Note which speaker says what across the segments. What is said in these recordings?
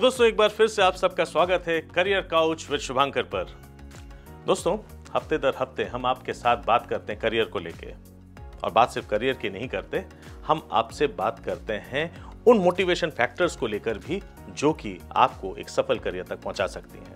Speaker 1: दोस्तों एक बार फिर से आप सबका स्वागत है करियर काउच विद शुभांकर पर। दोस्तों हफ्ते दर हफ्ते हम आपके साथ बात करते हैं करियर को लेके, और बात सिर्फ करियर की नहीं करते, हम आपसे बात करते हैं उन मोटिवेशन फैक्टर्स को लेकर भी जो कि आपको एक सफल करियर तक पहुंचा सकती हैं।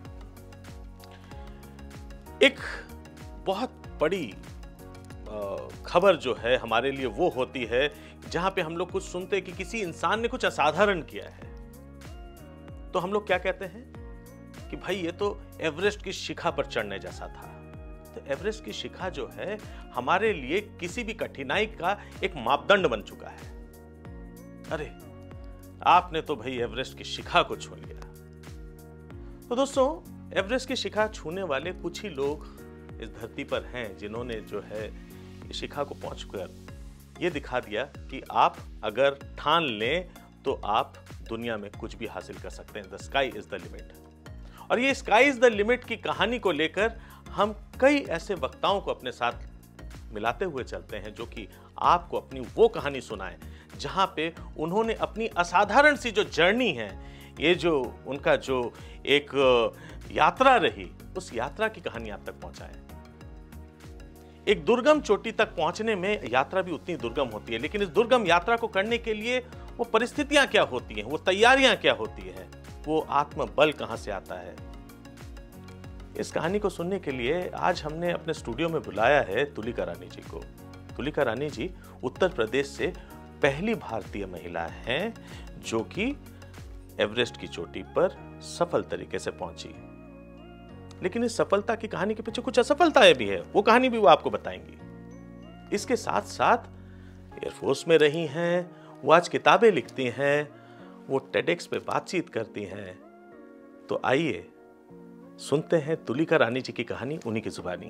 Speaker 1: एक बहुत बड़ी खबर जो है हमारे लिए वो होती है जहां पे हम लोग कुछ सुनते हैं कि किसी इंसान ने कुछ असाधारण किया है, तो हम लोग क्या कहते हैं कि भाई ये तो एवरेस्ट की शिखा पर चढ़ने जैसा था। तो एवरेस्ट की शिखा जो है हमारे लिए किसी भी कठिनाई का एक मापदंड बन चुका है। अरे आपने तो भाई एवरेस्ट की शिखा को छू लिया। तो दोस्तों एवरेस्ट की शिखा छूने वाले कुछ ही लोग इस धरती पर हैं जिन्होंने जो है इस शिखा को पहुंचकर ये दिखा दिया कि आप अगर ठान लें तो आप दुनिया में कुछ भी हासिल कर सकते हैं। The sky is the limit. और ये स्काई इज द लिमिट की कहानी को लेकर हम कई ऐसे वक्ताओं को अपने साथ मिलाते हुए चलते हैं जो कि आपको अपनी वो कहानी सुनाएं जहां पे उन्होंने अपनी असाधारण सी जो जर्नी है, ये जो उनका जो एक यात्रा रही, उस यात्रा की कहानी आप तक पहुंचाएं। एक दुर्गम चोटी तक पहुंचने में यात्रा भी उतनी दुर्गम होती है, लेकिन इस दुर्गम यात्रा को करने के लिए वो परिस्थितियां क्या होती हैं, वो तैयारियां क्या होती है, वो आत्मबल कहां से आता है। इस कहानी को सुनने के लिए आज हमने अपने स्टूडियो में बुलाया है तुलिका रानी जी को। तुलिका रानी जी उत्तर प्रदेश से पहली भारतीय महिला हैं जो कि एवरेस्ट की चोटी पर सफल तरीके से पहुंची। लेकिन इस सफलता की कहानी के पीछे कुछ असफलताएं भी है, वो कहानी भी वो आपको बताएंगी। इसके साथ साथ एयरफोर्स में रही हैं, वो आज किताबें लिखती हैं, वो टेडेक्स पे बातचीत करती हैं। तो आइए सुनते हैं तुलिका रानी जी की कहानी उन्हीं की जुबानी।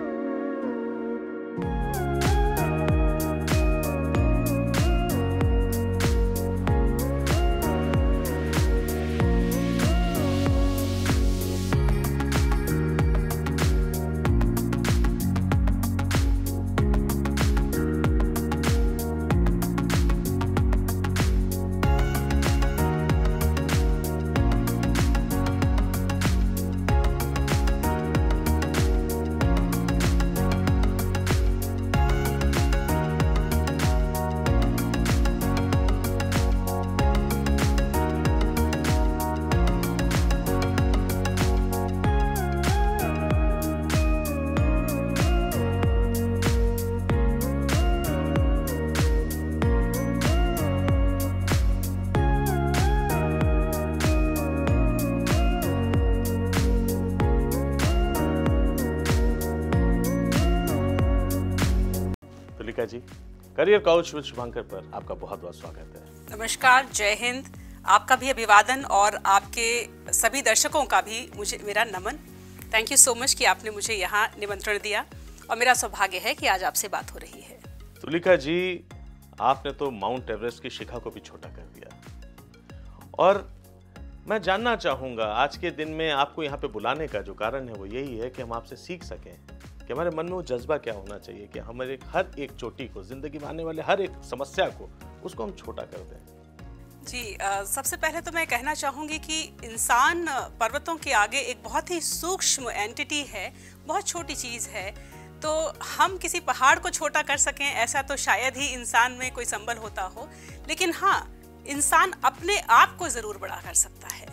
Speaker 1: Tulika ji, career couch with Shubhankar पर आपका बहुत बहुत स्वागत है।
Speaker 2: नमस्कार, जय हिंद। आपका भी अभिवादन और आपके सभी दर्शकों का भी मेरा नमन। थैंक यू सो मच कि आपने मुझे यहाँ निमंत्रण दिया और मेरा सौभाग्य है कि आज आपसे बात हो रही है।
Speaker 1: तुलिका जी, आपने तो माउंट एवरेस्ट की शिखा को भी छोटा कर दिया, और मैं जानना चाहूंगा आज के दिन में आपको यहाँ पे बुलाने का जो कारण है वो यही है कि हम आपसे सीख सकें कि हमारे मन में वो जज्बा क्या होना चाहिए कि हमारे हर एक चोटी को, जिंदगी में आने वाले हर एक समस्या को, उसको हम छोटा कर दें।
Speaker 2: जी, सबसे पहले तो मैं कहना चाहूँगी कि इंसान पर्वतों के आगे एक बहुत ही सूक्ष्म एंटिटी है, बहुत छोटी चीज़ है। तो हम किसी पहाड़ को छोटा कर सकें ऐसा तो शायद ही इंसान में कोई संबल होता हो, लेकिन हाँ, इंसान अपने आप को ज़रूर बड़ा कर सकता है।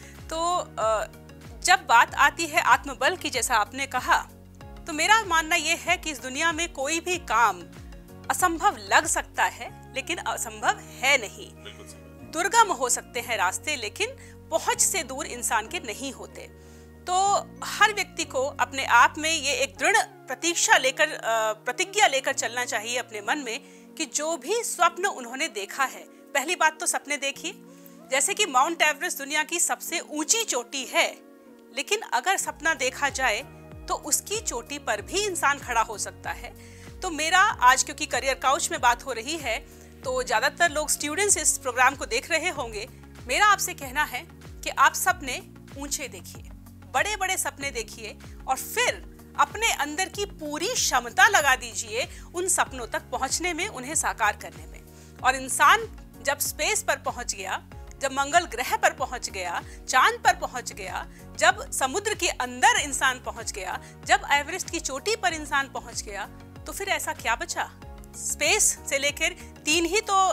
Speaker 2: तो जब बात आती है आत्मबल की, जैसा आपने कहा, तो मेरा मानना यह है कि इस दुनिया में कोई भी काम असंभव लग सकता है लेकिन असंभव है नहीं। दुर्गम हो सकते हैं रास्ते, लेकिन पहुंच से दूर इंसान के नहीं होते। तो हर व्यक्ति को अपने आप में ये एक दृढ़ प्रतिज्ञा लेकर चलना चाहिए अपने मन में कि जो भी स्वप्न उन्होंने देखा है, पहली बात तो सपने देखिए। जैसे कि माउंट एवरेस्ट दुनिया की सबसे ऊंची चोटी है, लेकिन अगर सपना देखा जाए तो उसकी चोटी पर भी इंसान खड़ा हो सकता है। तो मेरा आज, क्योंकि करियर काउच में बात हो रही है, तो ज्यादातर लोग स्टूडेंट्स इस प्रोग्राम को देख रहे होंगे। मेरा आपसे कहना है कि आप सपने ऊंचे देखिए, बड़े बड़े सपने देखिए, और फिर अपने अंदर की पूरी क्षमता लगा दीजिए उन सपनों तक पहुंचने में, उन्हें साकार करने में। और इंसान जब स्पेस पर पहुंच गया जब मंगल ग्रह पर पहुंच गया, चांद पर पहुंच गया, जब समुद्र के अंदर इंसान पहुंच गया, जब एवरेस्ट की चोटी पर इंसान पहुंच गया, तो फिर ऐसा क्या बचा? स्पेस से लेकर 3 ही तो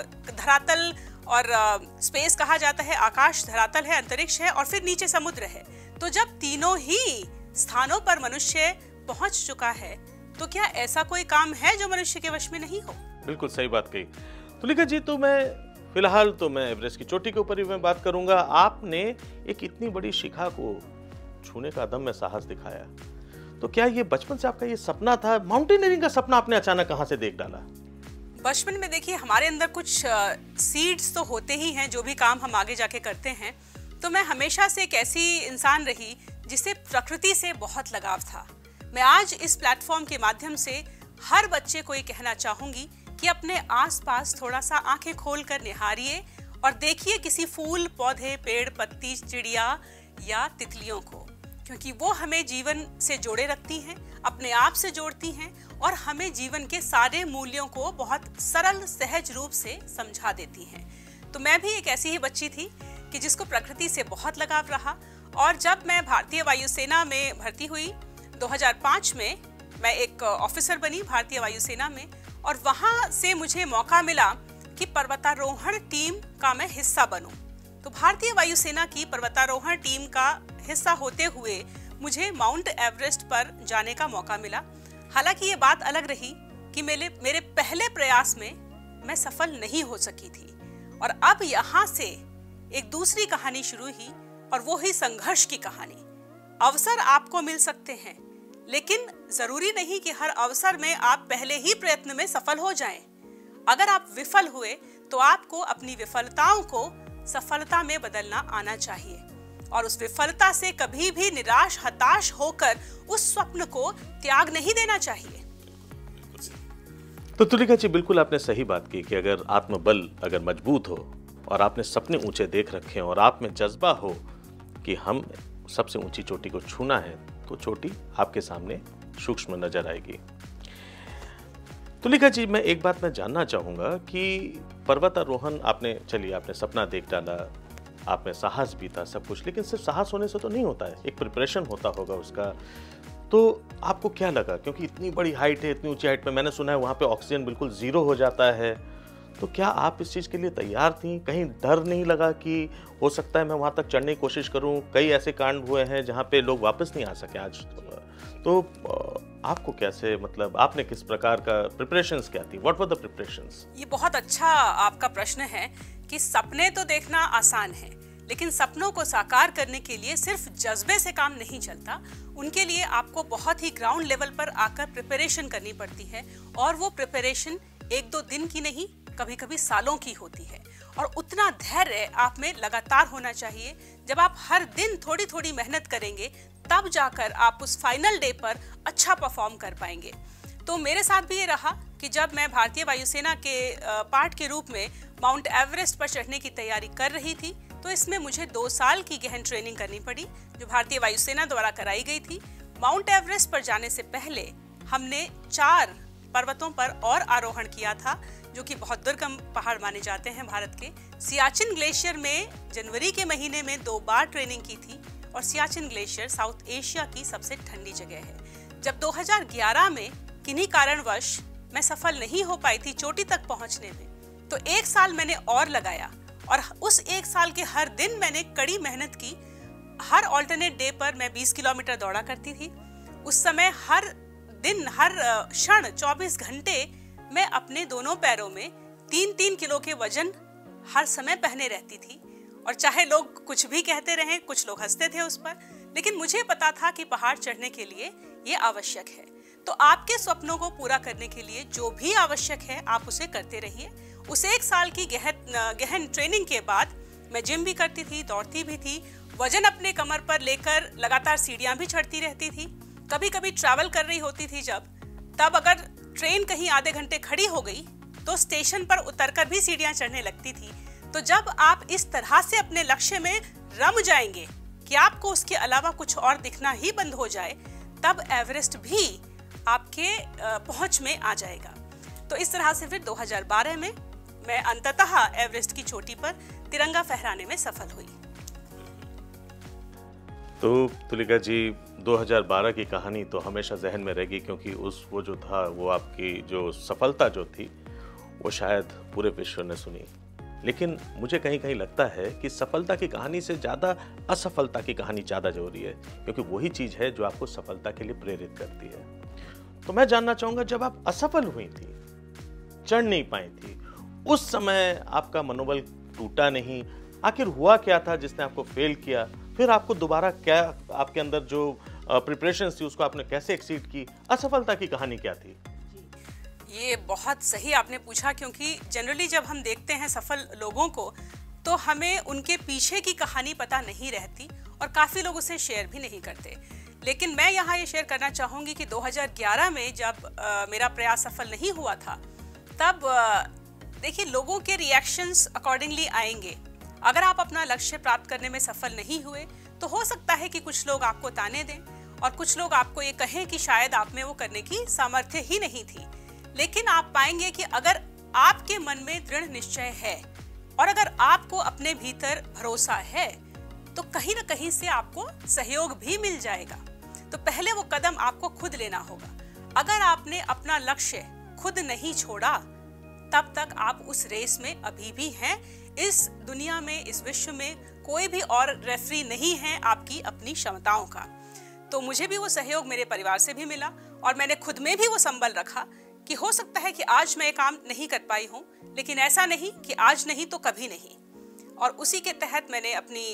Speaker 2: धरातल और स्पेस कहा जाता है, आकाश, धरातल है, अंतरिक्ष है और फिर नीचे समुद्र है। तो जब तीनों ही स्थानों पर मनुष्य पहुंच चुका है, तो क्या ऐसा कोई काम है जो मनुष्य के वश में नहीं हो?
Speaker 1: बिल्कुल सही बात कही तुलिका जी। तो फिलहाल मैं एवरेस्ट की चोटी के ऊपर ही मैं बात करूंगा। आपने एक इतनी बड़ी शिखा को छूने का अदम्य साहस दिखाया, तो क्या ये बचपन से आपका ये सपना था? माउंटेनियरिंग का सपना आपने अचानक कहां से देख डाला?
Speaker 2: बचपन में देखिए, हमारे अंदर कुछ सीड्स तो होते ही हैं, जो भी काम हम आगे जाके करते हैं। तो मैं हमेशा से एक ऐसी इंसान रही जिसे प्रकृति से बहुत लगाव था। मैं आज इस प्लेटफॉर्म के माध्यम से हर बच्चे को ये कहना चाहूंगी कि अपने आसपास थोड़ा सा आंखें खोलकर निहारिए और देखिए किसी फूल, पौधे, पेड़, पत्ती, चिड़िया या तितलियों को, क्योंकि वो हमें जीवन से जोड़े रखती हैं, अपने आप से जोड़ती हैं और हमें जीवन के सारे मूल्यों को बहुत सरल, सहज रूप से समझा देती हैं। तो मैं भी एक ऐसी ही बच्ची थी कि जिसको प्रकृति से बहुत लगाव रहा। और जब मैं भारतीय वायुसेना में भर्ती हुई 2005 में, मैं एक ऑफिसर बनी भारतीय वायुसेना में, और वहां से मुझे मौका मिला कि पर्वतारोहण टीम का मैं हिस्सा बनूं। तो भारतीय वायुसेना की पर्वतारोहण टीम का हिस्सा होते हुए मुझे माउंट एवरेस्ट पर जाने का मौका मिला। हालांकि ये बात अलग रही कि मेरे पहले प्रयास में मैं सफल नहीं हो सकी थी। और अब यहाँ से एक दूसरी कहानी शुरू हुई, और वो ही संघर्ष की कहानी। अवसर आपको मिल सकते हैं, लेकिन जरूरी नहीं कि हर अवसर में आप पहले ही प्रयत्न में सफल हो जाएं। अगर आप विफल हुए तो आपको अपनी विफलताओं को सफलता में बदलना आना चाहिए, और उस विफलता से कभी भी निराश, हताश होकर उस स्वप्न को त्याग नहीं देना चाहिए।
Speaker 1: तो तुलिका जी, बिल्कुल आपने सही बात की कि अगर आत्मबल अगर मजबूत हो और आपने सपने ऊंचे देख रखे हैं और आप में जज्बा हो कि हम सबसे ऊंची चोटी को छूना है, तो चोटी आपके सामने सूक्ष्म नजर आएगी। तुलिका जी, मैं एक बात मैं जानना चाहूंगा कि पर्वतारोहण आपने सपना देख डाला, आप में साहस भी था, सब कुछ, लेकिन सिर्फ साहस होने से तो नहीं होता है, एक प्रिपरेशन होता होगा उसका। तो आपको क्या लगा, क्योंकि इतनी बड़ी हाइट है, इतनी ऊंची हाइट पे मैंने सुना है वहां पे ऑक्सीजन बिल्कुल 0 हो जाता है, तो क्या आप इस चीज के लिए तैयार थी? कहीं डर नहीं लगा कि हो सकता है मैं वहां तक चढ़ने की कोशिश करूं? कई ऐसे कांड हुए हैं जहां पे लोग वापस नहीं आ सके आज। तो आपको कैसे, मतलब आपने किस प्रकार का प्रिपरेशंस क्या थी? What were the preparations?
Speaker 2: ये बहुत अच्छा आपका प्रश्न है कि सपने तो देखना आसान है, लेकिन सपनों को साकार करने के लिए सिर्फ जज्बे से काम नहीं चलता। उनके लिए आपको बहुत ही ग्राउंड लेवल पर आकर प्रिपरेशन करनी पड़ती है, और वो प्रिपरेशन 1-2 दिन की नहीं, कभी कभी सालों की होती है। और उतना धैर्य आप में लगातार होना चाहिए। जब आप हर दिन थोड़ी थोड़ी मेहनत करेंगे, तब जाकर आप उस फाइनल डे पर अच्छा परफॉर्म कर पाएंगे। तो मेरे साथ भी ये रहा कि जब मैं भारतीय वायुसेना के पार्ट के रूप में माउंट एवरेस्ट पर चढ़ने की तैयारी कर रही थी, तो इसमें मुझे 2 साल की गहन ट्रेनिंग करनी पड़ी, जो भारतीय वायुसेना द्वारा कराई गई थी। माउंट एवरेस्ट पर जाने से पहले हमने 4 पर्वतों पर और आरोहण किया था, जो कि बहुत दुर्गम पहाड़ माने जाते हैं भारत के। सियाचिन ग्लेशियर में जनवरी के महीने में 2 बार ट्रेनिंग की थी, और सियाचिन ग्लेशियर साउथ एशिया की सबसे ठंडी जगह है। जब 2011 में किन्हीं कारणवश मैं सफल नहीं हो पाई थी चोटी तक पहुंचने में, तो 1 साल मैंने और लगाया, और उस 1 साल के हर दिन मैंने कड़ी मेहनत की। हर ऑल्टरनेट डे पर मैं 20 किलोमीटर दौड़ा करती थी। उस समय हर दिन, हर क्षण 24 घंटे मैं अपने दोनों पैरों में 3-3 किलो के वजन हर समय पहने रहती थी। और चाहे लोग कुछ भी कहते रहें, कुछ लोग हंसते थे उस पर, लेकिन मुझे पता था कि पहाड़ चढ़ने के लिए ये आवश्यक है। तो आपके सपनों को पूरा करने के लिए जो भी आवश्यक है, आप उसे करते रहिए। उस 1 साल की गहन ट्रेनिंग के बाद मैं जिम भी करती थी, दौड़ती भी थी, वजन अपने कमर पर लेकर लगातार सीढ़ियां भी चढ़ती रहती थी। कभी कभी ट्रैवल कर रही होती थी तब अगर ट्रेन कहीं आधे घंटे खड़ी हो गई, तो स्टेशन पर उतरकर भी सीढ़ियां चढ़ने लगती थी। तो जब आप इस तरह से अपने लक्ष्य में रम जाएंगे कि आपको उसके अलावा कुछ और दिखना ही बंद हो जाए, तब एवरेस्ट भी आपके पहुंच में आ जाएगा। तो इस तरह से फिर 2012 में मैं अंततः एवरेस्ट की चोटी पर तिरंगा फहराने में सफल हुई।
Speaker 1: तो तुलिका जी, 2012 की कहानी तो हमेशा जहन में रहेगी, क्योंकि वो जो था, वो आपकी जो सफलता जो थी वो शायद पूरे विश्व ने सुनी। लेकिन मुझे कहीं कहीं लगता है कि सफलता की कहानी से ज़्यादा असफलता की कहानी ज़्यादा जरूरी है, क्योंकि वही चीज़ है जो आपको सफलता के लिए प्रेरित करती है। तो मैं जानना चाहूँगा, जब आप असफल हुई थी, चढ़ नहीं पाई थी, उस समय आपका मनोबल टूटा नहीं? आखिर हुआ क्या था जिसने आपको फेल किया? फिर आपको दोबारा क्या, आपके अंदर जो प्रिपरेशन थी उसको आपने कैसे एक्सीड की? असफलता की कहानी क्या थी?
Speaker 2: ये बहुत सही आपने पूछा, क्योंकि जनरली जब हम देखते हैं सफल लोगों को तो हमें उनके पीछे की कहानी पता नहीं रहती और काफ़ी लोग उसे शेयर भी नहीं करते। लेकिन मैं यहाँ ये शेयर करना चाहूँगी कि 2011 में जब मेरा प्रयास सफल नहीं हुआ था, तब देखिए लोगों के रिएक्शंस अकॉर्डिंगली आएंगे। अगर आप अपना लक्ष्य प्राप्त करने में सफल नहीं हुए तो हो सकता है कि कुछ लोग आपको ताने दें और कुछ लोग आपको ये कहें कि शायद आप में वो करने की सामर्थ्य ही नहीं थी। लेकिन आप पाएंगे कि अगर आपके मन में दृढ़ निश्चय है और अगर आपको अपने भीतर भरोसा है तो कहीं ना कहीं से आपको सहयोग भी मिल जाएगा। तो पहले वो कदम आपको खुद लेना होगा। अगर आपने अपना लक्ष्य खुद नहीं छोड़ा तब तक आप उस रेस में अभी भी हैं। इस दुनिया में, इस विश्व में कोई भी और रेफरी नहीं है आपकी अपनी क्षमताओं का। तो मुझे भी वो सहयोग मेरे परिवार से भी मिला और मैंने खुद में भी वो संबल रखा कि हो सकता है कि आज मैं काम नहीं कर पाई हूँ, लेकिन ऐसा नहीं कि आज नहीं तो कभी नहीं। और उसी के तहत मैंने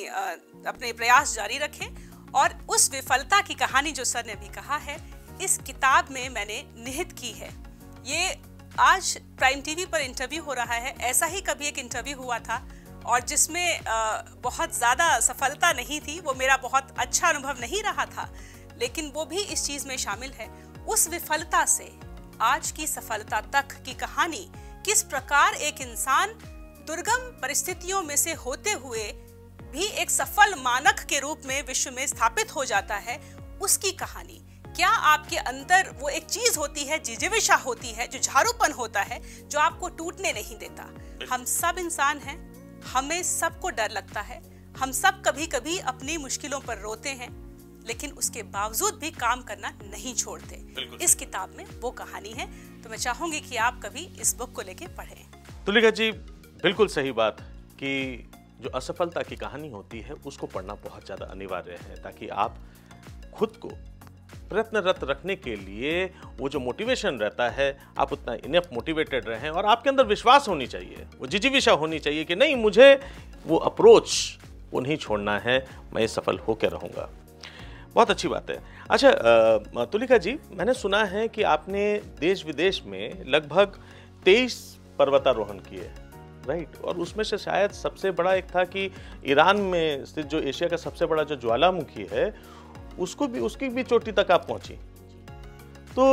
Speaker 2: अपने प्रयास जारी रखे और उस विफलता की कहानी जो सर ने भी कहा है, इस किताब में मैंने निहित की है। ये आज प्राइम टीवी पर इंटरव्यू हो रहा है, ऐसा ही कभी एक इंटरव्यू हुआ था और जिसमें बहुत ज़्यादा सफलता नहीं थी, वो मेरा बहुत अच्छा अनुभव नहीं रहा था, लेकिन वो भी इस चीज़ में शामिल है। उस विफलता से आज की सफलता तक की कहानी, किस प्रकार एक इंसान दुर्गम परिस्थितियों में से होते हुए भी एक सफल मानक के रूप में विश्व में स्थापित हो जाता है, उसकी कहानी। क्या आपके अंदर वो एक चीज होती है, जिजीविषा होती है, जो झारूपन होता है, जो आपको टूटने नहीं देता। हम सब इंसान हैं, हमें सबको डर लगता है, हम सब कभी कभी अपनी मुश्किलों पर रोते हैं, लेकिन उसके बावजूद भी काम करना नहीं छोड़ते। इस किताब में वो कहानी है। तो मैं चाहूंगी कि आप कभी इस बुक को लेके पढ़ें।
Speaker 1: तुलिका जी, बिल्कुल सही बात कि जो असफलता की कहानी होती है उसको पढ़ना बहुत ज़्यादा अनिवार्य है, ताकि आप खुद को प्रयत्नरत रखने के लिए वो जो मोटिवेशन रहता है, आप उतना इनफ मोटिवेटेड रहें और आपके अंदर विश्वास होनी चाहिए, वो जिजीविषा होनी चाहिए कि नहीं, मुझे वो अप्रोच वो नहीं छोड़ना है, मैं सफल होकर रहूँगा। बहुत अच्छी बात है। अच्छा तुलिका जी, मैंने सुना है कि आपने देश विदेश में लगभग 23 पर्वतारोहण किए, राइट? और उसमें से शायद सबसे बड़ा एक था कि ईरान में स्थित जो एशिया का सबसे बड़ा जो ज्वालामुखी है, उसकी भी चोटी तक आप पहुंची। तो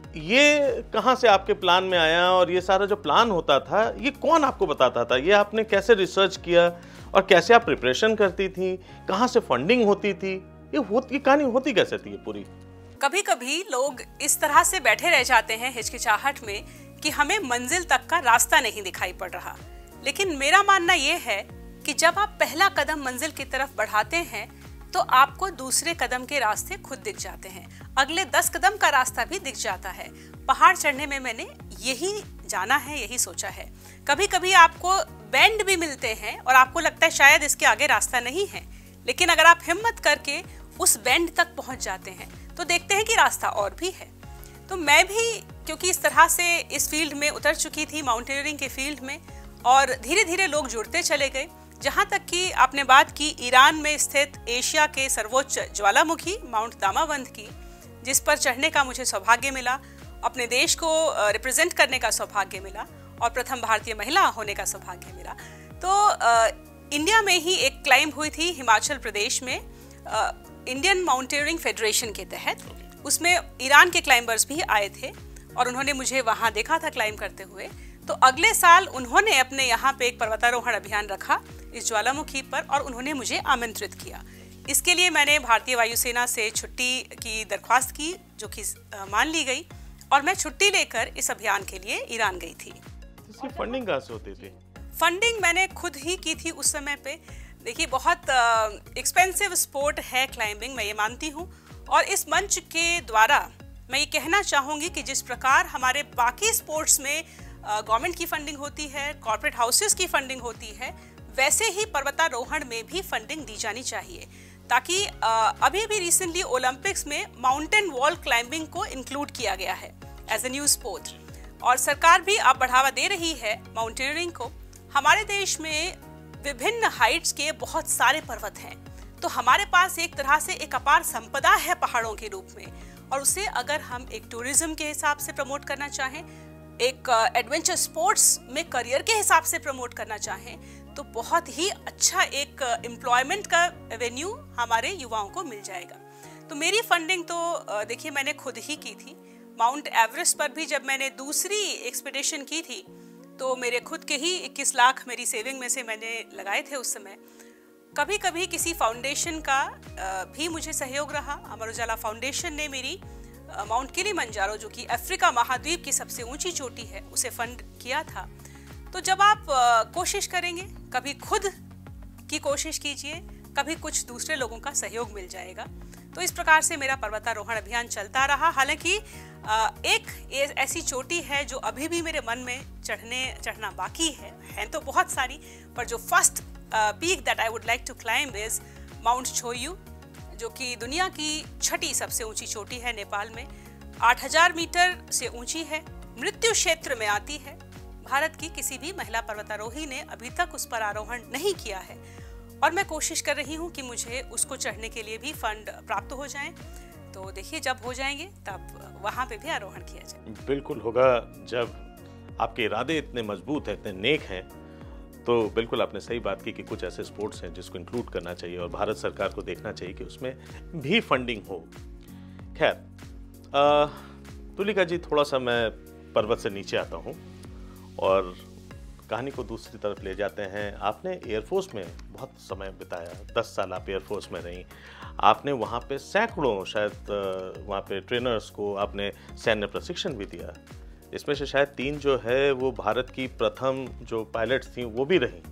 Speaker 1: ये कहाँ से आपके प्लान में आया और ये सारा जो प्लान होता था, ये कौन आपको बताता था? ये आपने कैसे रिसर्च किया और कैसे आप प्रिपरेशन करती थी? कहाँ से फंडिंग होती थी? ये कहानी होती कैसे थी ये पूरी?
Speaker 2: कभी कभी लोग इस तरह से बैठे रह जाते हैं हिचकिचाहट में कि हमें मंजिल तक का रास्ता नहीं दिखाई पड़ रहा। लेकिन मेरा मानना ये है कि जब आप पहला कदम मंजिल की तरफ बढ़ाते हैं तो आपको दूसरे कदम के रास्ते खुद दिख जाते हैं, अगले 10 कदम का रास्ता भी दिख जाता है। पहाड़ चढ़ने में मैंने यही जाना है, यही सोचा है। कभी कभी आपको बेंड भी मिलते हैं और आपको लगता है शायद इसके आगे रास्ता नहीं है, लेकिन अगर आप हिम्मत करके उस बेंड तक पहुंच जाते हैं तो देखते हैं कि रास्ता और भी है। तो मैं भी क्योंकि इस तरह से इस फील्ड में उतर चुकी थी, माउंटेनियरिंग के फील्ड में, और धीरे धीरे लोग जुड़ते चले गए। जहाँ तक कि आपने बात की ईरान में स्थित एशिया के सर्वोच्च ज्वालामुखी माउंट दामावंद की, जिस पर चढ़ने का मुझे सौभाग्य मिला, अपने देश को रिप्रेजेंट करने का सौभाग्य मिला और प्रथम भारतीय महिला होने का सौभाग्य मिला। तो इंडिया में ही एक क्लाइंब हुई थी हिमाचल प्रदेश में इंडियन माउंटेनियरिंग फेडरेशन के तहत। उसमें ईरान के क्लाइंबर्स भी आए थे और उन्होंने मुझे वहाँ देखा था क्लाइंब करते हुए। तो अगले साल उन्होंने अपने यहाँ पे एक पर्वतारोहण अभियान रखा इस ज्वालामुखी पर और उन्होंने मुझे आमंत्रित किया। इसके लिए मैंने भारतीय वायुसेना से छुट्टी की दरख्वास्त की, जो कि मान ली गई, और मैं छुट्टी लेकर इस अभियान के लिए ईरान गई थी।
Speaker 1: इसकी फंडिंग कहाँ से होती थी?
Speaker 2: फंडिंग मैंने खुद ही की थी उस समय पे। देखिए, बहुत एक्सपेंसिव स्पोर्ट है क्लाइंबिंग, मैं ये मानती हूँ। और इस मंच के द्वारा मैं ये कहना चाहूँगी कि जिस प्रकार हमारे बाकी स्पोर्ट्स में गवर्नमेंट की फंडिंग होती है, कॉर्पोरेट हाउसेस की फंडिंग होती है, वैसे ही पर्वतारोहण में भी फंडिंग दी जानी चाहिए, ताकि अभी भी रिसेंटली ओलंपिक्स में माउंटेन वॉल क्लाइंबिंग को इंक्लूड किया गया है एज ए न्यू स्पोर्ट। और सरकार भी अब बढ़ावा दे रही है माउंटेनियरिंग को। हमारे देश में विभिन्न हाइट्स के बहुत सारे पर्वत हैं, तो हमारे पास एक तरह से एक अपार संपदा है पहाड़ों के रूप में। और उसे अगर हम एक टूरिज्म के हिसाब से प्रमोट करना चाहें, एक एडवेंचर स्पोर्ट्स में करियर के हिसाब से प्रमोट करना चाहें, तो बहुत ही अच्छा एक एम्प्लॉयमेंट का एवेन्यू हमारे युवाओं को मिल जाएगा। तो मेरी फंडिंग तो देखिए मैंने खुद ही की थी। माउंट एवरेस्ट पर भी जब मैंने दूसरी एक्सपीडिशन की थी, तो मेरे खुद के ही 21 लाख मेरी सेविंग में से मैंने लगाए थे उस समय। कभी कभी किसी फाउंडेशन का भी मुझे सहयोग रहा। अमर उजाला फाउंडेशन ने मेरी माउंट किलिमंजारो, जो कि अफ्रीका महाद्वीप की सबसे ऊंची चोटी है, उसे फंड किया था। तो जब आप कोशिश करेंगे, कभी खुद की कोशिश कीजिए, कभी कुछ दूसरे लोगों का सहयोग मिल जाएगा। तो इस प्रकार से मेरा पर्वतारोहण अभियान चलता रहा। हालांकि एक ऐसी चोटी है जो अभी भी मेरे मन में चढ़ना बाकी है तो बहुत सारी, पर जो first peak that I would like to climb is mount Cho Oyu, जो कि दुनिया की 6ठी सबसे ऊंची चोटी है नेपाल में। 8000 मीटर से ऊंची है, मृत्यु क्षेत्र में आती है। भारत की किसी भी महिला पर्वतारोही ने अभी तक उस पर आरोहण नहीं किया है, और मैं कोशिश कर रही हूँ कि मुझे उसको चढ़ने के लिए भी फंड प्राप्त हो जाएं। तो देखिए, जब हो जाएंगे तब वहाँ पे भी आरोहण किया जाए।
Speaker 1: बिल्कुल होगा। जब आपके इरादे इतने मजबूत हैं, इतने नेक हैं, तो बिल्कुल आपने सही बात की कि कुछ ऐसे स्पोर्ट्स हैं जिसको इंक्लूड करना चाहिए और भारत सरकार को देखना चाहिए कि उसमें भी फंडिंग हो। खैर, तुलिका जी, थोड़ा सा मैं पर्वत से नीचे आता हूँ और कहानी को दूसरी तरफ ले जाते हैं। आपने एयरफोर्स में बहुत समय बिताया, 10 साल आप एयरफोर्स में रहीं। आपने वहाँ पे सैकड़ों, शायद वहाँ पे ट्रेनर्स को आपने सैन्य प्रशिक्षण भी दिया। इसमें से शायद 3 जो है वो भारत की प्रथम जो पायलट्स थी वो भी रहीं।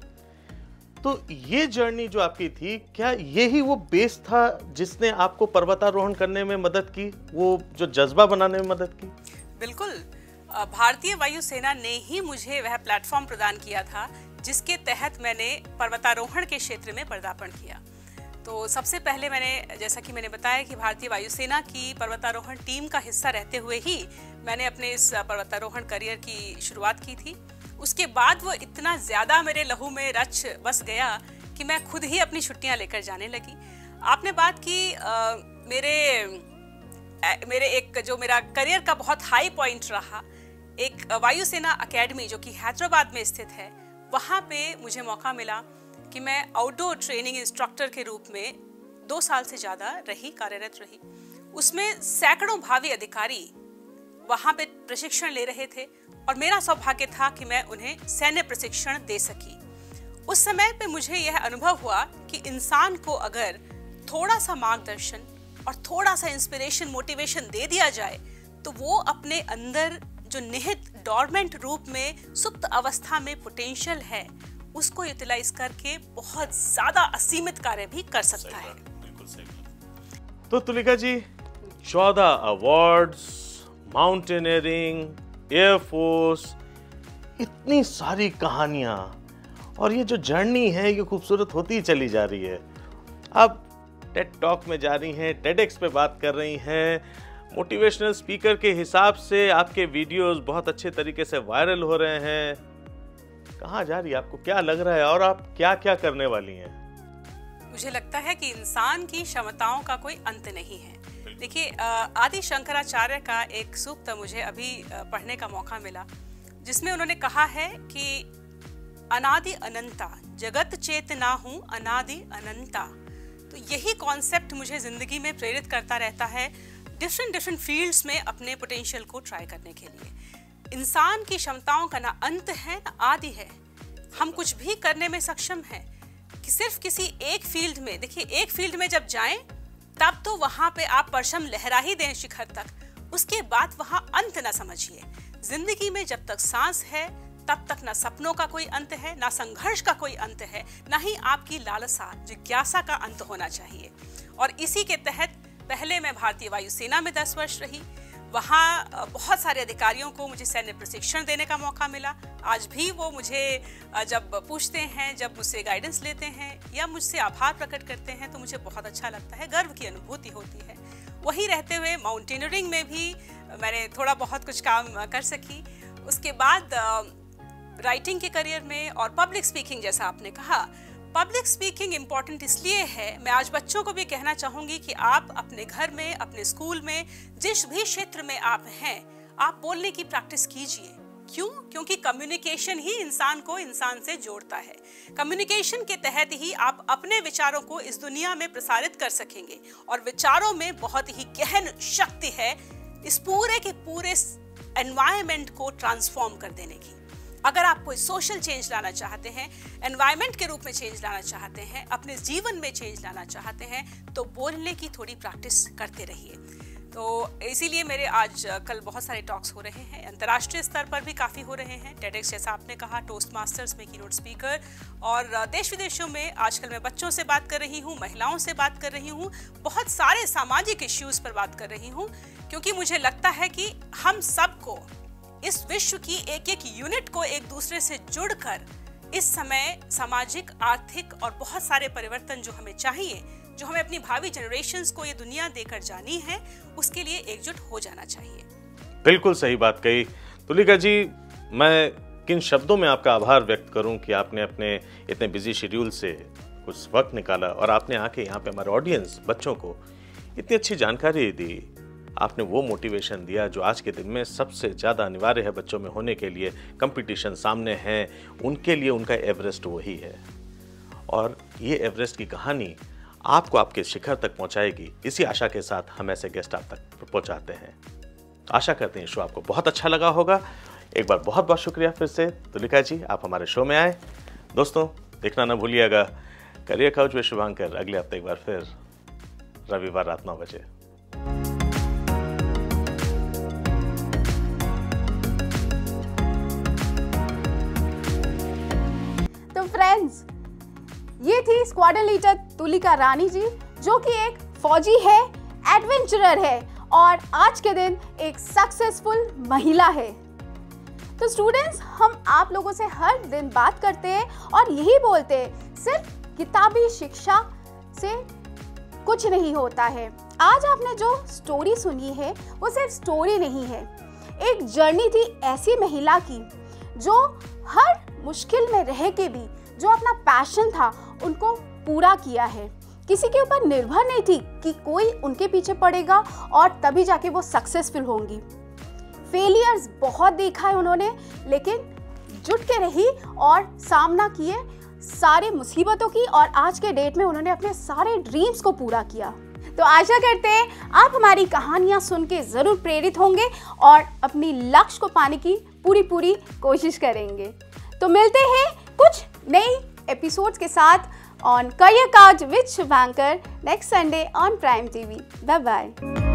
Speaker 1: तो ये जर्नी जो आपकी थी, क्या यही वो बेस था जिसने आपको पर्वतारोहण करने में मदद की, वो जो जज्बा बनाने में मदद की?
Speaker 2: बिल्कुल, भारतीय वायुसेना ने ही मुझे वह प्लेटफॉर्म प्रदान किया था जिसके तहत मैंने पर्वतारोहण के क्षेत्र में पदार्पण किया। तो सबसे पहले मैंने, जैसा कि मैंने बताया कि भारतीय वायुसेना की पर्वतारोहण टीम का हिस्सा रहते हुए ही मैंने अपने इस पर्वतारोहण करियर की शुरुआत की थी। उसके बाद वो इतना ज़्यादा मेरे लहू में रच बस गया कि मैं खुद ही अपनी छुट्टियां लेकर जाने लगी। आपने बात की मेरे एक जो मेरा करियर का बहुत हाई पॉइंट रहा, एक वायुसेना अकेडमी जो कि हैदराबाद में स्थित है, वहाँ पे मुझे मौका मिला कि मैं आउटडोर ट्रेनिंग इंस्ट्रक्टर के रूप में 2 साल से ज़्यादा कार्यरत रही। उसमें सैकड़ों भावी अधिकारी वहाँ पे प्रशिक्षण ले रहे थे और मेरा सौभाग्य था कि मैं उन्हें सैन्य प्रशिक्षण दे सकी। उस समय पे मुझे यह अनुभव हुआ कि इंसान को अगर थोड़ा सा मार्गदर्शन और थोड़ा सा इंस्पिरेशन, मोटिवेशन दे दिया जाए, तो वो अपने अंदर जो निहित डॉर्मेंट रूप में सुप्त अवस्था में पोटेंशियल है, उसको यूटिलाइज करके बहुत ज्यादा असीमित कार्य भी कर सकता है।
Speaker 1: बिल्कुल सही। तो Tulika ji, 14 awards, mountaineering, air force, इतनी सारी कहानियां, और ये जो जर्नी है ये खूबसूरत होती चली जा रही है। अब टेड टॉक में जा रही हैं, टेडएक्स पे बात कर रही हैं, मोटिवेशनल स्पीकर के हिसाब से आपके वीडियोस बहुत अच्छे तरीके से वायरल हो रहे हैं। कहाँ जा रही है, आपको क्या लग रहा है, और आप क्या क्या करने वाली हैं?
Speaker 2: मुझे लगता है कि इंसान की क्षमताओं का कोई अंत नहीं है। देखिए, आदि शंकराचार्य का एक सूक्त मुझे अभी पढ़ने का मौका मिला, जिसमें उन्होंने कहा है कि अनादि अनंता जगत चेतना हूँ, अनादि अनंता। तो यही कॉन्सेप्ट मुझे जिंदगी में प्रेरित करता रहता है, डिफरेंट फील्ड्स में अपने पोटेंशियल को ट्राई करने के लिए। इंसान की क्षमताओं का ना अंत है ना आदि है। हम कुछ भी करने में सक्षम हैं कि सिर्फ किसी एक फील्ड में, देखिए एक फील्ड में जब जाएं तब तो वहां पे आप परचम लहरा ही दें शिखर तक, उसके बाद वहां अंत ना समझिए। जिंदगी में जब तक सांस है तब तक ना सपनों का कोई अंत है, ना संघर्ष का कोई अंत है, ना ही आपकी लालसा जिज्ञासा का अंत होना चाहिए। और इसी के तहत पहले मैं भारतीय वायुसेना में 10 वर्ष रही। वहाँ बहुत सारे अधिकारियों को मुझे सैन्य प्रशिक्षण देने का मौका मिला। आज भी वो मुझे जब पूछते हैं, जब मुझसे गाइडेंस लेते हैं या मुझसे आभार प्रकट करते हैं, तो मुझे बहुत अच्छा लगता है, गर्व की अनुभूति होती है। वहीं रहते हुए माउंटेनियरिंग में भी मैंने थोड़ा बहुत कुछ काम कर सकी। उसके बाद राइटिंग के करियर में और पब्लिक स्पीकिंग, जैसा आपने कहा, पब्लिक स्पीकिंग इम्पॉर्टेंट इसलिए है, मैं आज बच्चों को भी कहना चाहूँगी कि आप अपने घर में, अपने स्कूल में, जिस भी क्षेत्र में आप हैं, आप बोलने की प्रैक्टिस कीजिए। क्यों? क्योंकि कम्युनिकेशन ही इंसान को इंसान से जोड़ता है। कम्युनिकेशन के तहत ही आप अपने विचारों को इस दुनिया में प्रसारित कर सकेंगे, और विचारों में बहुत ही गहन शक्ति है इस पूरे के पूरे एनवायरनमेंट को ट्रांसफॉर्म कर देने की। अगर आप कोई सोशल चेंज लाना चाहते हैं, एनवायरनमेंट के रूप में चेंज लाना चाहते हैं, अपने जीवन में चेंज लाना चाहते हैं, तो बोलने की थोड़ी प्रैक्टिस करते रहिए। तो इसीलिए मेरे आज कल बहुत सारे टॉक्स हो रहे हैं, अंतर्राष्ट्रीय स्तर पर भी काफ़ी हो रहे हैं। टेडेक्स, जैसा आपने कहा, टोस्ट मास्टर्स में कीनोट स्पीकर, और देश विदेशों में आजकल मैं बच्चों से बात कर रही हूँ, महिलाओं से बात कर रही हूँ, बहुत सारे सामाजिक इश्यूज़ पर बात कर रही हूँ, क्योंकि मुझे लगता है कि हम सबको इस विश्व की एक एक यूनिट को एक दूसरे से जुड़कर इस समय सामाजिक, आर्थिक और बहुत सारे परिवर्तन जो हमें चाहिए, जो हमें अपनी भावी जनरेशंस को ये दुनिया देकर जानी है, उसके लिए एकजुट हो जाना चाहिए।
Speaker 1: बिल्कुल सही बात कही तुलिका जी। मैं किन शब्दों में आपका आभार व्यक्त करूं कि आपने अपने इतने बिजी शेड्यूल से कुछ वक्त निकाला और आपने आके यहाँ पे हमारे ऑडियंस, बच्चों को इतनी अच्छी जानकारी दी। आपने वो मोटिवेशन दिया जो आज के दिन में सबसे ज़्यादा अनिवार्य है बच्चों में होने के लिए। कंपटीशन सामने है, उनके लिए उनका एवरेस्ट वही है, और ये एवरेस्ट की कहानी आपको आपके शिखर तक पहुंचाएगी। इसी आशा के साथ हम ऐसे गेस्ट आप तक पहुंचाते हैं। आशा करते हैं शो आपको बहुत अच्छा लगा होगा। एक बार बहुत बहुत शुक्रिया फिर से तुलिका जी, आप हमारे शो में आए। दोस्तों, देखना ना भूलिएगा करियर काउच विद शुभांकर अगले हफ्ते एक बार फिर, रविवार रात 9 बजे।
Speaker 3: फ्रेंड्स, ये थी स्क्वाड्रन लीडर तुलिका रानी जी, जो कि एक फौजी है, एडवेंचरर है और आज के दिन एक सक्सेसफुल महिला है। तो स्टूडेंट्स, हम आप लोगों से हर दिन बात करते हैं और यही बोलते हैं, सिर्फ किताबी शिक्षा से कुछ नहीं होता है। आज आपने जो स्टोरी सुनी है वो सिर्फ स्टोरी नहीं है, एक जर्नी थी ऐसी महिला की जो हर मुश्किल में रह के भी जो अपना पैशन था उनको पूरा किया है। किसी के ऊपर निर्भर नहीं थी कि कोई उनके पीछे पड़ेगा और तभी जाके वो सक्सेसफुल होंगी। फेलियर्स बहुत देखा है उन्होंने, लेकिन जुट के रही और सामना किए सारे मुसीबतों की, और आज के डेट में उन्होंने अपने सारे ड्रीम्स को पूरा किया। तो आशा करते हैं आप हमारी कहानियां सुन के जरूर प्रेरित होंगे और अपनी लक्ष्य को पाने की पूरी कोशिश करेंगे। तो मिलते हैं कुछ नई एपिसोड्स के साथ on career couch with Shubhankar next Sunday on Prime TV. Bye bye.